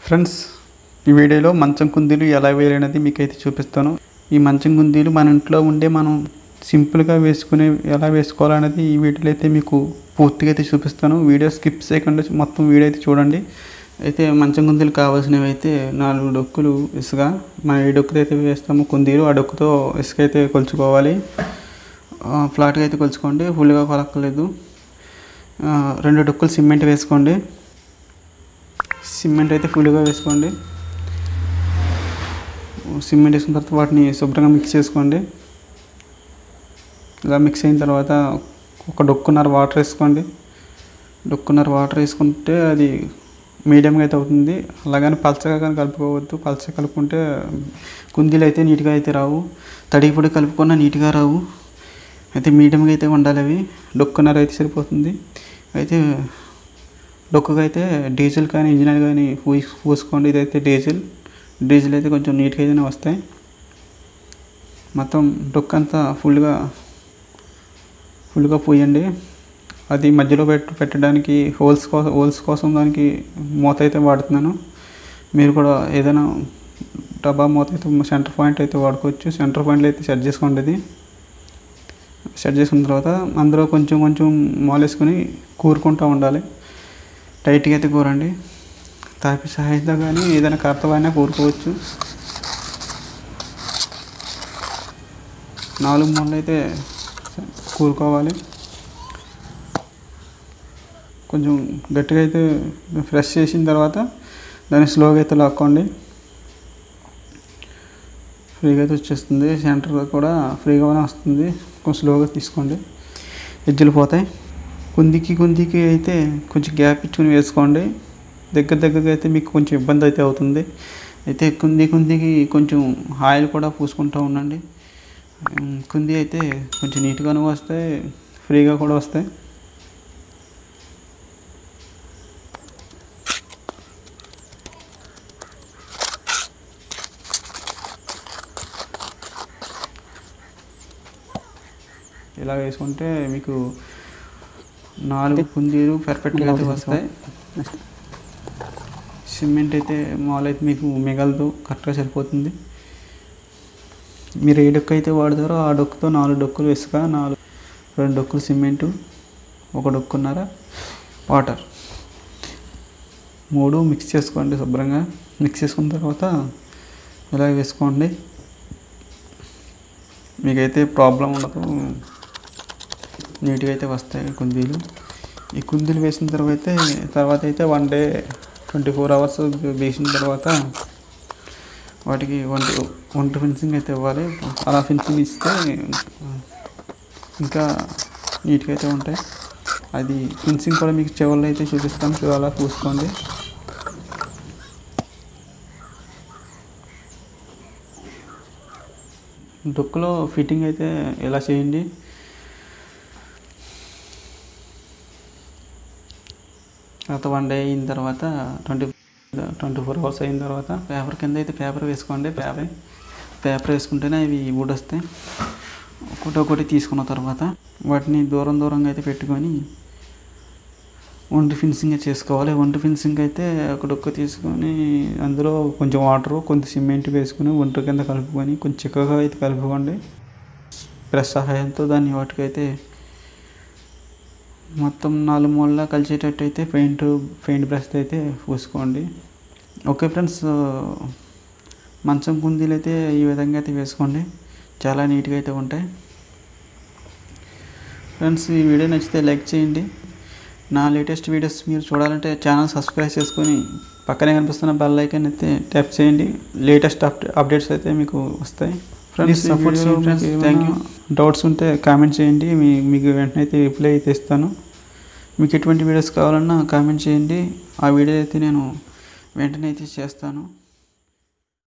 Friends, ఈ వీడియోలో మంచం కుందీలు ఎలా వేయాలనేది మీకైతే చూపిస్తాను. ఈ మంచం కుందీలు మన ఇంట్లో ఉండే మనం సింపుల్గా ఎలా వేసుకోవాలనేది ఈ వీడియోలో అయితే మీకు పూర్తిగా అయితే చూపిస్తాను. వీడియో స్కిప్ చేయకుండా మొత్తం వీడియో అయితే చూడండి. అయితే మంచం కుందీలు కావాల్సినవి అయితే 4 డొక్కులు ఇసుక, మనం ఏ డొక్కుతో అయితే వేస్తామో కుందీలు ఆ డొక్కుతో ఇసుక అయితే కొలుచుకోవాలి. ఫ్లాట్గా అయితే కొలుచుకోండి, ఫుల్గా కొలక్కలేదు. 2 డొక్కులు సిమెంట్ వేసుకోండి. సిమెంట్ అయితే ఫుల్గా వేసుకోండి. సిమెంట్ వేసుకున్న తర్వాత వాటిని శుభ్రంగా మిక్స్ చేసుకోండి. ఇలా మిక్స్ అయిన తర్వాత ఒక డొక్కున్నర వాటర్ వేసుకోండి. డొక్కున్నర వాటర్ వేసుకుంటే అది మీడియంగా అయితే అవుతుంది. అలాగని పలచగా కానీ కలుపుకోవద్దు. పలచగా కలుపుకుంటే కుందీలు అయితే నీట్గా అయితే రావు. తడి పొడి కలుపుకున్నా నీట్గా రావు. అయితే మీడియంగా అయితే ఉండాలి. అవి డొక్కున్నర అయితే సరిపోతుంది. అయితే డొక్కుగా అయితే డీజిల్ కానీ ఇంజిన్ ఆయిల్ కానీ పూసుకోండి. ఇదైతే డీజిల్ అయితే కొంచెం నీట్గా అయితేనే వస్తాయి. మొత్తం డొక్కు అంతా ఫుల్గా పోయండి. అది మధ్యలో పెట్టడానికి హోల్స్ కోసం దానికి మూత అయితే వాడుతున్నాను. మీరు కూడా ఏదైనా డబ్బా మూత అయితే సెంటర్ పాయింట్ అయితే వాడుకోవచ్చు. సెంటర్ పాయింట్లో అయితే సెట్ చేసుకోండి. ఇది సెట్ చేసుకున్న తర్వాత అందులో కొంచెం మాలేసుకొని కూరుకుంటూ ఉండాలి. టైట్గా అయితే కూరండి. తాపి సహాయంతో కానీ ఏదైనా కర్తవైనా కూరుకోవచ్చు. 4 మూలలు అయితే కూరుకోవాలి. కొంచెం గట్టిగా అయితే ఫ్రెష్ చేసిన తర్వాత దాన్ని స్లోగా అయితే లాక్కోండి. ఫ్రీగా అయితే వచ్చేస్తుంది. సెంటర్ కూడా ఫ్రీగానే వస్తుంది. కొంచెం స్లోగా తీసుకోండి, ఎడ్జులు పోతాయి. కుందికి అయితే కొంచెం గ్యాప్ ఇచ్చుకుని వేసుకోండి. దగ్గరగా అయితే మీకు కొంచెం ఇబ్బంది అయితే అవుతుంది. అయితే కుందికి కొంచెం ఆయిల్ కూడా పూసుకుంటూ ఉండండి. కుంది అయితే కొంచెం నీట్గానే వస్తాయి, ఫ్రీగా కూడా వస్తాయి. ఇలా వేసుకుంటే మీకు 4 కుందీలు పర్ఫెక్ట్గా అయితే వస్తాయి. సిమెంట్ అయితే మామూలు అయితే మీకు మిగలదు, కరెక్ట్గా సరిపోతుంది. మీరు ఏ డొక్కు అయితే వాడతారో ఆ డొక్కుతో 4 డొక్కులు ఇసుక, 2 డొక్కులు సిమెంటు, 1 డొక్కున్నర వాటర్, 3 మిక్స్ చేసుకోండి. శుభ్రంగా మిక్స్ చేసుకున్న తర్వాత ఇలా వేసుకోండి. మీకైతే ప్రాబ్లం ఉండదు, నీట్గా అయితే వస్తాయి కుందీలు. ఈ కుందీలు వేసిన తర్వాత అయితే 1 డే 24 అవర్స్ వేసిన తర్వాత వాటికి వంట ఫినిషింగ్ అయితే ఇవ్వాలి. అలా ఫినిషింగ్ ఇస్తే ఇంకా నీట్గా అయితే ఉంటాయి. అది ఫినిషింగ్ కూడా మీకు చివరిలో అయితే చూపిస్తాను. అలా పూసుకోండి. డొక్కులో ఫిట్టింగ్ అయితే ఇలా చేయండి. తర్వాత 1 డే అయిన తర్వాత 24 అవర్స్ అయిన తర్వాత పేపర్ కింద అయితే పేపర్ వేసుకోండి. పేపర్ వేసుకుంటేనే అవి ఊడొస్తాయి. ఒకటి తీసుకున్న తర్వాత వాటిని దూరంగా అయితే పెట్టుకొని వంట ఫినిషింగ్ చేసుకోవాలి. వంట ఫినిషింగ్ అయితే ఒక డొక్క తీసుకొని అందులో కొంచెం వాటరు, కొంచెం సిమెంట్ వేసుకొని వంట కింద కలుపుకొని కొంచెం చిక్కగా అయితే కలుపుకోండి. బ్రష్ సహాయంతో దాన్ని వాటికైతే మొత్తం 4 మూలలా కలిసేటట్టు అయితే పెయింట్ బ్రష్ అయితే పూసుకోండి. ఓకే ఫ్రెండ్స్, మంచం కుందీలు అయితే ఈ విధంగా అయితే వేసుకోండి. చాలా నీట్గా అయితే ఉంటాయి. ఫ్రెండ్స్, ఈ వీడియో నచ్చితే లైక్ చేయండి. నా లేటెస్ట్ వీడియోస్ మీరు చూడాలంటే ఛానల్ సబ్స్క్రైబ్ చేసుకొని పక్కనే కనిపిస్తున్న బెల్ ఐకాన్ అయితే ట్యాప్ చేయండి. లేటెస్ట్ అప్డేట్స్ అయితే మీకు వస్తాయి. ఫ్రెండ్స్, సపోర్ట్ చేయండి ఫ్రెండ్స్. Thank you. డౌట్స్ ఉంటే కామెంట్ చేయండి, మీకు వెంటనే అయితే రిప్లై అయితే ఇస్తాను. మీకు ఎటువంటి వీడియోస్ కావాలన్నా కామెంట్ చేయండి. ఆ వీడియో అయితే నేను వెంటనే అయితే చేస్తాను.